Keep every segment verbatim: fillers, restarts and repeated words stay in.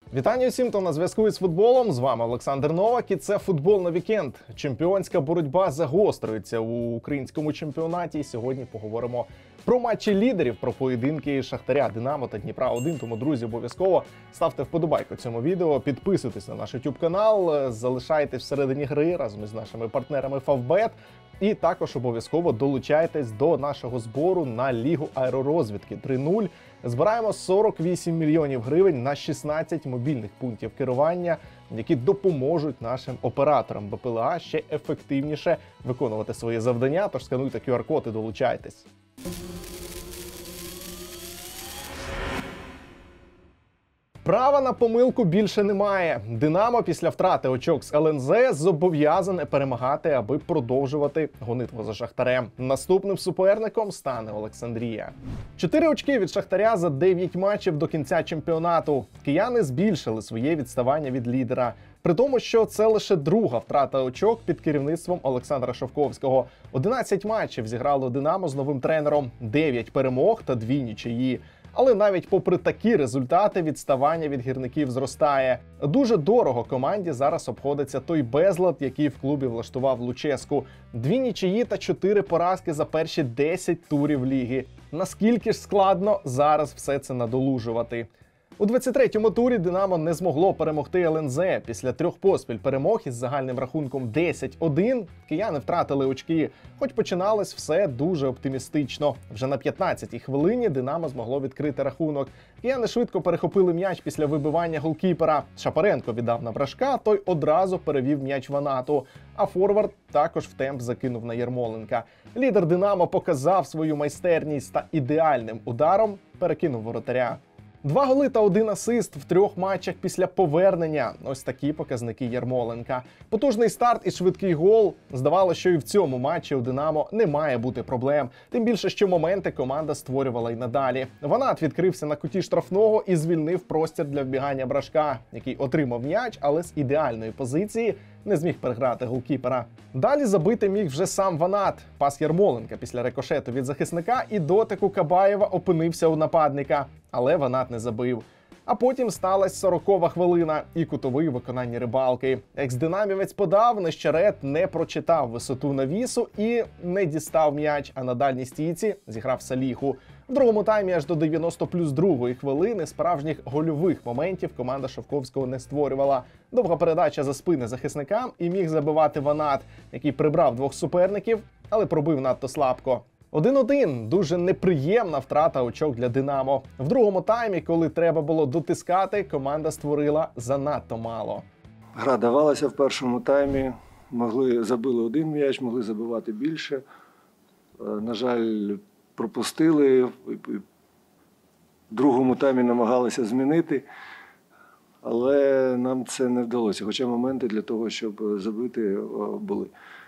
Вітання усім, хто на зв'язку із футболом. З вами Олександр Новак і це «Футбол на вікенд». Чемпіонська боротьба загострюється у українському чемпіонаті. І сьогодні поговоримо про матчі лідерів, про поєдинки Шахтаря, Динамо та Дніпра один. Тому, друзі, обов'язково ставте вподобайку цьому відео, підписуйтесь на наш YouTube канал, залишайтесь всередині гри разом із нашими партнерами Фавбет. І також обов'язково долучайтесь до нашого збору на Лігу аеророзвідки три нуль. Збираємо сорок вісім мільйонів гривень на шістнадцять мобільних пунктів керування, які допоможуть нашим операторам БПЛА ще ефективніше виконувати свої завдання. Тож скануйте ку ар код і долучайтесь. Права на помилку більше немає. Динамо після втрати очок з ел ен зет зобов'язане перемагати, аби продовжувати гонитву за Шахтарем. Наступним суперником стане Олександрія. Чотири очки від Шахтаря за дев'ять матчів до кінця чемпіонату. Кияни збільшили своє відставання від лідера. При тому, що це лише друга втрата очок під керівництвом Олександра Шовковського. одинадцять матчів зіграло Динамо з новим тренером, дев'ять перемог та дві нічиї. Але навіть попри такі результати відставання від гірників зростає. Дуже дорого команді зараз обходиться той безлад, який в клубі влаштував Луческу. Дві нічиї та чотири поразки за перші десять турів ліги. Наскільки ж складно зараз все це надолужувати? У двадцять третьому турі Динамо не змогло перемогти ел ен зет. Після трьох поспіль перемог із загальним рахунком десять один кияни втратили очки, хоч починалось все дуже оптимістично. Вже на п'ятнадцятій хвилині Динамо змогло відкрити рахунок. Кияни швидко перехопили м'яч після вибивання голкіпера. Шапаренко віддав на Брашка, той одразу перевів м'яч Ванату, а форвард також в темп закинув на Ярмоленка. Лідер Динамо показав свою майстерність та ідеальним ударом перекинув воротаря. Два голи та один асист в трьох матчах після повернення. Ось такі показники Ярмоленка. Потужний старт і швидкий гол. Здавалося, що і в цьому матчі у Динамо не має бути проблем. Тим більше, що моменти команда створювала й надалі. Ванат відкрився на куті штрафного і звільнив простір для вбігання Брашка, який отримав м'яч, але з ідеальної позиції не зміг переграти голкіпера. Далі забити міг вже сам Ванат. Пас Ярмоленка після рикошету від захисника і дотику Кабаєва опинився у нападника. Але Ванат не забив. А потім сталася сорокова хвилина і кутовий у виконанні Рибалки. Екс-динамівець подав, Нещерет не прочитав висоту навісу і не дістав м'яч, а на дальній стійці зіграв Саліху. В другому таймі аж до дев'яносто плюс другої хвилини справжніх гольових моментів команда Шовковського не створювала. Довга передача за спини захисникам і міг забивати Ванат, який прибрав двох суперників, але пробив надто слабко. один один – дуже неприємна втрата очок для Динамо. В другому таймі, коли треба було дотискати, команда створила занадто мало. Гра давалася в першому таймі, могли забили один м'яч, могли забивати більше. На жаль, пропустили, в другому таймі намагалися змінити, але нам це не вдалося, хоча моменти для того, щоб забити, були.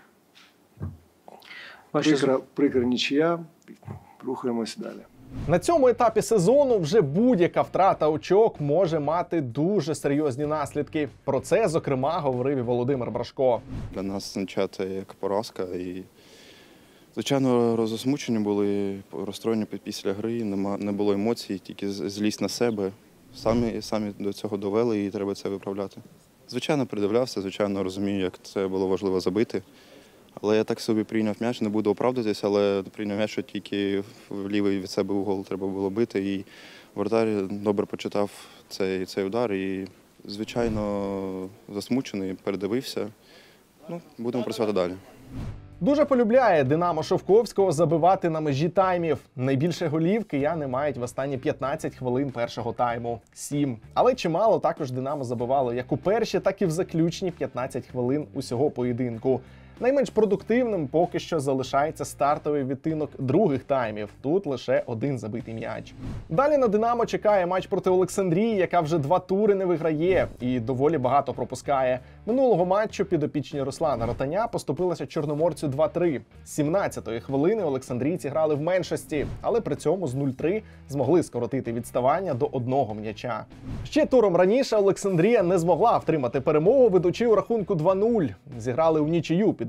Прикра, прикра нічия, рухаємося далі. На цьому етапі сезону вже будь-яка втрата очок може мати дуже серйозні наслідки. Про це, зокрема, говорив і Володимир Брашко. Для нас означає це як поразка. І, звичайно, розосмучені були, розстроєні після гри, не було емоцій, тільки злість на себе. Самі, самі до цього довели і треба це виправляти. Звичайно, придивлявся, звичайно, розумію, як це було важливо забити. Але я так собі прийняв м'яч, не буду оправдатися, але прийняв м'яч, що тільки в лівий від себе угол треба було бити. І воротар добре почитав цей, цей удар і, звичайно, засмучений, передивився. Ну, будемо працювати далі. Дуже полюбляє Динамо Шовковського забивати на межі таймів. Найбільше голів кияни мають в останні п'ятнадцять хвилин першого тайму – сім. Але чимало також Динамо забивало як у перші, так і в заключні п'ятнадцять хвилин усього поєдинку. Найменш продуктивним поки що залишається стартовий відтинок других таймів. Тут лише один забитий м'яч. Далі на Динамо чекає матч проти Олександрії, яка вже два тури не виграє і доволі багато пропускає. Минулого матчу підопічні Руслана Ротаня поступилися Чорноморцю два три. З сімнадцятої хвилини олександрійці грали в меншості, але при цьому з нуль три змогли скоротити відставання до одного м'яча. Ще туром раніше Олександрія не змогла втримати перемогу, ведучи у рахунку два нуль. Зіграли у нічию під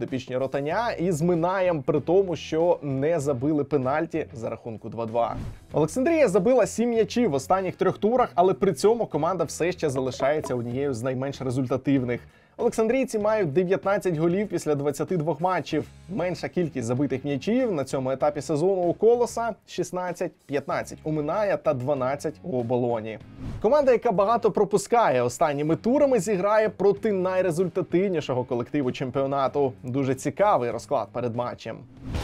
підопічні Ротаня і з Минаєм, при тому, що не забили пенальті за рахунку два-два. Олександрія забила сім м'ячів в останніх трьох турах, але при цьому команда все ще залишається однією з найменш результативних. Олександрійці мають дев'ятнадцять голів після двадцяти двох матчів. Менша кількість забитих м'ячів на цьому етапі сезону у Колоса – шістнадцять, п'ятнадцять у Миная та дванадцять у Оболоні. Команда, яка багато пропускає останніми турами, зіграє проти найрезультативнішого колективу чемпіонату. Дуже цікавий розклад перед матчем.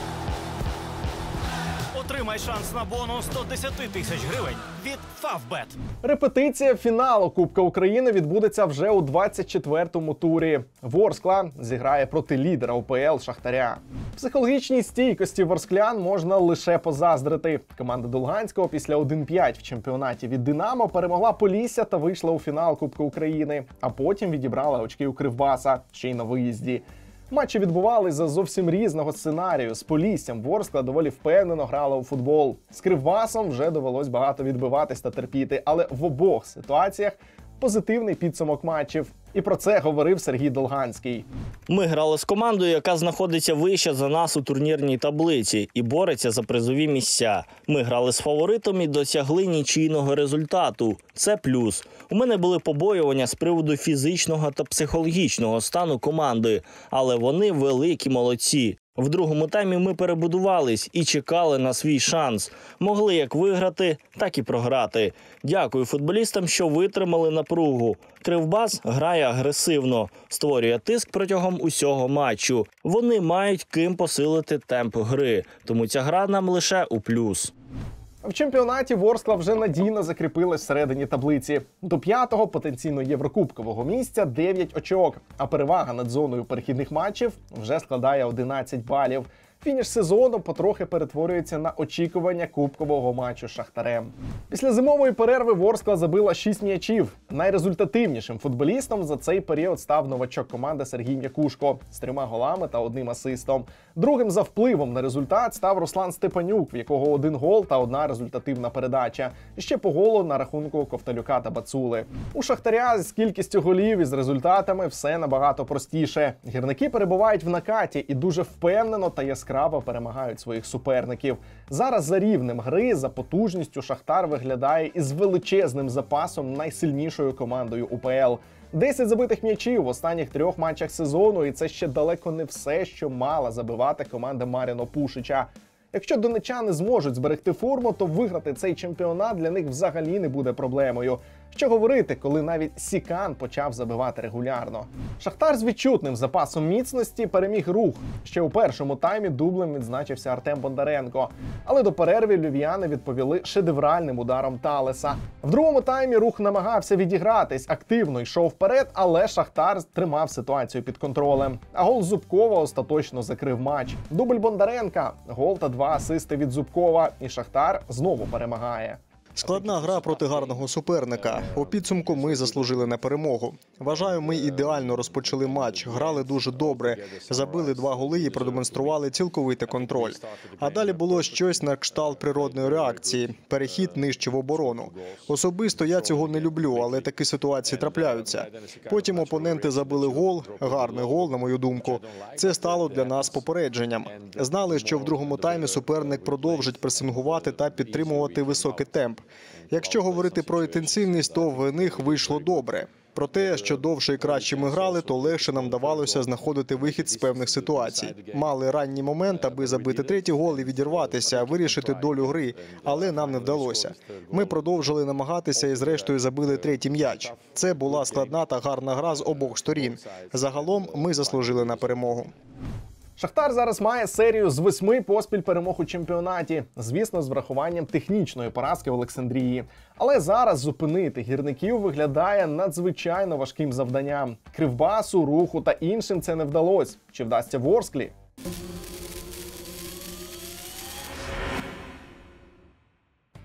Отримай шанс на бонус до десяти тисяч гривень від Фавбет. Репетиція фіналу Кубка України відбудеться вже у двадцять четвертому турі. Ворскла зіграє проти лідера УПЛ Шахтаря. Психологічній стійкості ворсклян можна лише позаздрити. Команда Долганського після один-п'ять в чемпіонаті від Динамо перемогла Полісся та вийшла у фінал Кубка України, а потім відібрала очки у Кривбаса, ще й на виїзді. Матчі відбувались за зовсім різного сценарію. З Поліссям Ворскла доволі впевнено грала у футбол. З Кривбасом вже довелось багато відбиватись та терпіти, але в обох ситуаціях позитивний підсумок матчів. І про це говорив Сергій Долганський. Ми грали з командою, яка знаходиться вище за нас у турнірній таблиці і бореться за призові місця. Ми грали з фаворитом і досягли нічийного результату. Це плюс. У мене були побоювання з приводу фізичного та психологічного стану команди, але вони великі молодці. В другому таймі ми перебудувались і чекали на свій шанс. Могли як виграти, так і програти. Дякую футболістам, що витримали напругу. Кривбас грає агресивно, створює тиск протягом усього матчу. Вони мають ким посилити темп гри, тому ця гра нам лише у плюс. В чемпіонаті Ворскла вже надійно закріпилась всередині таблиці. До п'ятого потенційно єврокубкового місця дев'ять очок, а перевага над зоною перехідних матчів вже складає одинадцять балів. Фініш сезону потрохи перетворюється на очікування кубкового матчу з Шахтарем. Після зимової перерви Ворскла забила шість м'ячів. Найрезультативнішим футболістом за цей період став новачок команди Сергій М'якушко з трьома голами та одним асистом. Другим за впливом на результат став Руслан Степанюк, в якого один гол та одна результативна передача. І ще по голу на рахунку Ковталюка та Бацули. У Шахтаря з кількістю голів і з результатами все набагато простіше. Гірники перебувають в накаті і дуже впевнено та яскраво перемагають своїх суперників. Зараз за рівнем гри, за потужністю Шахтар виглядає із величезним запасом найсильнішою командою УПЛ. десять забитих м'ячів в останніх трьох матчах сезону, і це ще далеко не все, що мала забивати команда Маріно Пушича. Якщо донечани зможуть зберегти форму, то виграти цей чемпіонат для них взагалі не буде проблемою. Що говорити, коли навіть Сікан почав забивати регулярно. Шахтар з відчутним запасом міцності переміг Рух. Ще у першому таймі дублем відзначився Артем Бондаренко. Але до перерви львів'яни відповіли шедевральним ударом Талеса. В другому таймі Рух намагався відігратись, активно йшов вперед, але Шахтар тримав ситуацію під контролем. А гол Зубкова остаточно закрив матч. Дубль Бондаренка, гол та два асисти від Зубкова, і Шахтар знову перемагає. Складна гра проти гарного суперника. У підсумку ми заслужили на перемогу. Вважаю, ми ідеально розпочали матч, грали дуже добре, забили два голи і продемонстрували цілковитий контроль. А далі було щось на кшталт природної реакції – перехід нижче в оборону. Особисто я цього не люблю, але такі ситуації трапляються. Потім опоненти забили гол, гарний гол, на мою думку. Це стало для нас попередженням. Знали, що в другому таймі суперник продовжить пресингувати та підтримувати високий темп. Якщо говорити про інтенсивність, то в них вийшло добре. Про те, що довше і краще ми грали, то легше нам давалося знаходити вихід з певних ситуацій. Мали ранній момент, аби забити третій гол і відірватися, вирішити долю гри, але нам не вдалося. Ми продовжили намагатися і зрештою забили третій м'яч. Це була складна та гарна гра з обох сторін. Загалом ми заслужили на перемогу. Шахтар зараз має серію з восьми поспіль перемог у чемпіонаті. Звісно, з врахуванням технічної поразки Олександрії. Але зараз зупинити гірників виглядає надзвичайно важким завданням. Кривбасу, Руху та іншим це не вдалося. Чи вдасться Ворсклі?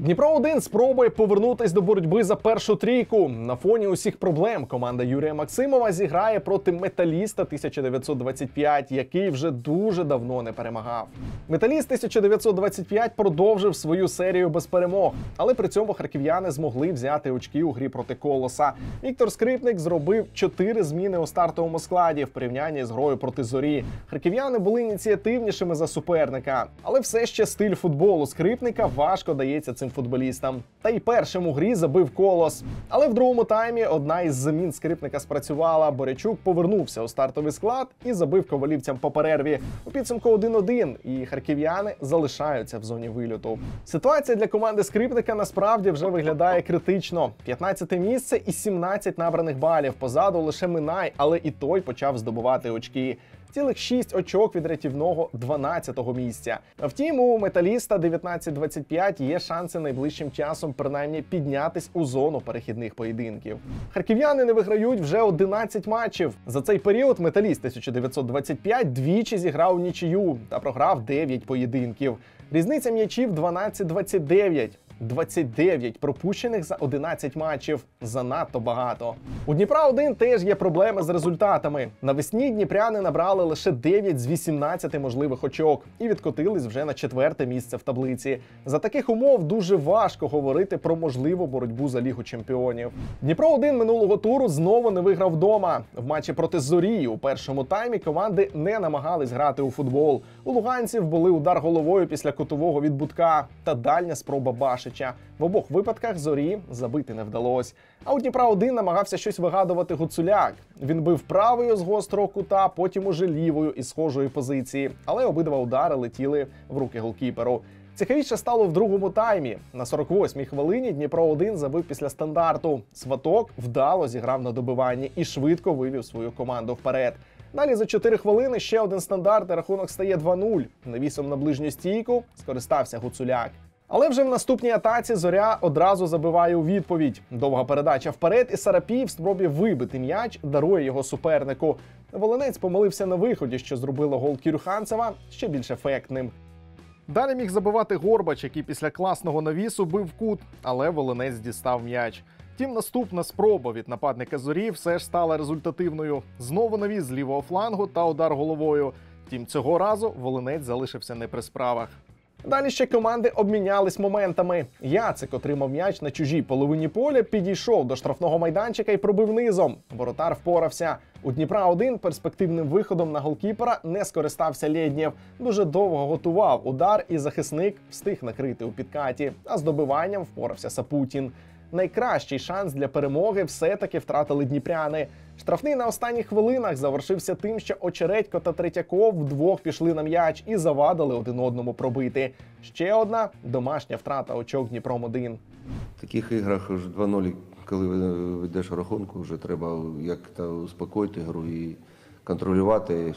Дніпро один спробує повернутись до боротьби за першу трійку. На фоні усіх проблем команда Юрія Максимова зіграє проти Металіста тисяча дев'ятсот двадцять п'ять, який вже дуже давно не перемагав. Металіст тисяча дев'ятсот двадцять п'ять продовжив свою серію без перемог, але при цьому харків'яни змогли взяти очки у грі проти Колоса. Віктор Скрипник зробив чотири зміни у стартовому складі в порівнянні з грою проти Зорі. Харків'яни були ініціативнішими за суперника, але все ще стиль футболу Скрипника важко дається цим футболістам. Та й першим у грі забив Колос. Але в другому таймі одна із замін Скрипника спрацювала. Борячук повернувся у стартовий склад і забив ковалівцям по перерві. У підсумку один один, і харків'яни залишаються в зоні вильоту. Ситуація для команди Скрипника насправді вже виглядає критично. п'ятнадцяте місце і сімнадцять набраних балів. Позаду лише Минай, але і той почав здобувати очки. Цілих шість очок від рятівного дванадцятого місця. Втім, у Металіста дев'ятнадцять двадцять п'ять є шанси найближчим часом принаймні піднятись у зону перехідних поєдинків. Харків'яни не виграють вже одинадцять матчів. За цей період Металіст тисяча дев'ятсот двадцять п'ять двічі зіграв нічию та програв дев'ять поєдинків. Різниця м'ячів дванадцять двадцять дев'ять. двадцять дев'ять пропущених за одинадцять матчів. Занадто багато. У Дніпра один теж є проблеми з результатами. Навесні дніпряни набрали лише дев'ять з вісімнадцяти можливих очок і відкотились вже на четверте місце в таблиці. За таких умов дуже важко говорити про можливу боротьбу за Лігу чемпіонів. Дніпро один минулого туру знову не виграв вдома. В матчі проти Зорі у першому таймі команди не намагались грати у футбол. У луганців були удар головою після кутового від Будка та дальня спроба Башича. В обох випадках Зорі забити не вдалося. А у Дніпра один намагався щось вигадувати Гуцуляк. Він бив правою з гострого кута, потім уже лівою із схожої позиції. Але обидва удари летіли в руки голкіперу. Цікавіше стало в другому таймі. На сорок восьмій хвилині Дніпро один забив після стандарту. Сваток вдало зіграв на добиванні і швидко вивів свою команду вперед. Далі за чотири хвилини ще один стандарт і рахунок стає два нуль. Навісом на ближню стійку скористався Гуцуляк. Але вже в наступній атаці Зоря одразу забиває у відповідь. Довга передача вперед, і Сарапій в спробі вибити м'яч дарує його супернику. Волинець помилився на виході, що зробило гол Кірюханцева ще більш ефектним. Далі міг забивати Горбач, який після класного навісу бив в кут, але Волинець дістав м'яч. Втім, наступна спроба від нападника Зорі все ж стала результативною. Знову навіс з лівого флангу та удар головою. Втім, цього разу Волинець залишився не при справах. Далі ще команди обмінялись моментами. Яцик отримав м'яч на чужій половині поля, підійшов до штрафного майданчика і пробив низом. Воротар впорався. У Дніпра один перспективним виходом на голкіпера не скористався Лєднєв. Дуже довго готував удар, і захисник встиг накрити у підкаті, а з добиванням впорався Сапутін. Найкращий шанс для перемоги все-таки втратили дніпряни. Штрафний на останніх хвилинах завершився тим, що Очередько та Третьяков вдвох пішли на м'яч і завадили один одному пробити. Ще одна домашня втрата очок Дніпром один. В таких іграх вже два нуль, коли ведеш рахунку, вже треба як-то успокоїти гру і контролювати.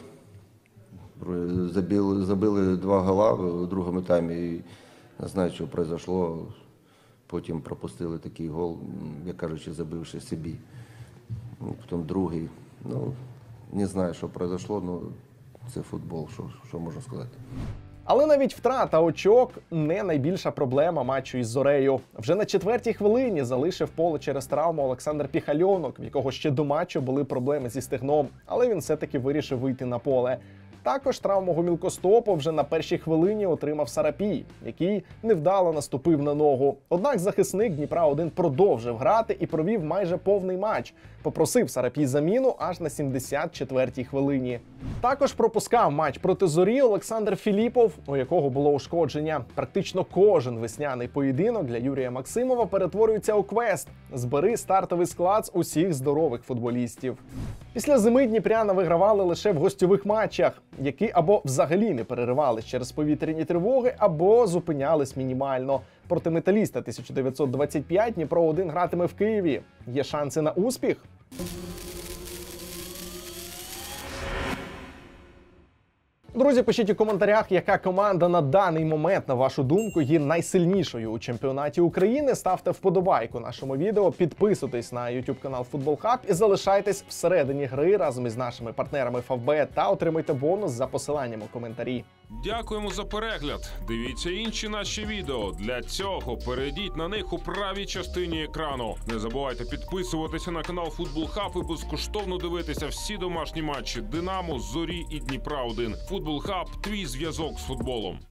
Забили, забили два гола в другому таймі і не знаю, що пройшло. Потім пропустили такий гол, як кажучи, забивши собі. Потім другий. Ну, не знаю, що пройшло, але це футбол, що, що можна сказати. Але навіть втрата очок не найбільша проблема матчу із Зорею. Вже на четвертій хвилині залишив поле через травму Олександр Піхальонок, в якого ще до матчу були проблеми зі стегном, але він все-таки вирішив вийти на поле. Також травму гомілкостопу вже на першій хвилині отримав Сарапій, який невдало наступив на ногу. Однак захисник Дніпра один продовжив грати і провів майже повний матч. Попросив Сарапій заміну аж на сімдесят четвертій хвилині. Також пропускав матч проти Зорі Олександр Філіпов, у якого було ушкодження. Практично кожен весняний поєдинок для Юрія Максимова перетворюється у квест. Збери стартовий склад з усіх здорових футболістів. Після зими дніпряни вигравали лише в гостьових матчах, які або взагалі не переривались через повітряні тривоги, або зупинялись мінімально. Проти Металіста тисяча дев'ятсот двадцять п'ять Дніпро один гратиме в Києві. Є шанси на успіх? Друзі, пишіть у коментарях, яка команда на даний момент, на вашу думку, є найсильнішою у чемпіонаті України. Ставте вподобайку нашому відео, підписуйтесь на YouTube канал Футбол Хаб і залишайтесь всередині гри разом із нашими партнерами Фавбет та отримуйте бонус за посиланням у коментарі. Дякуємо за перегляд. Дивіться інші наші відео. Для цього перейдіть на них у правій частині екрану. Не забувайте підписуватися на канал Футбол Хаб і безкоштовно дивитися всі домашні матчі Динамо, Зорі і Дніпра один. Футбол Хаб – твій зв'язок з футболом.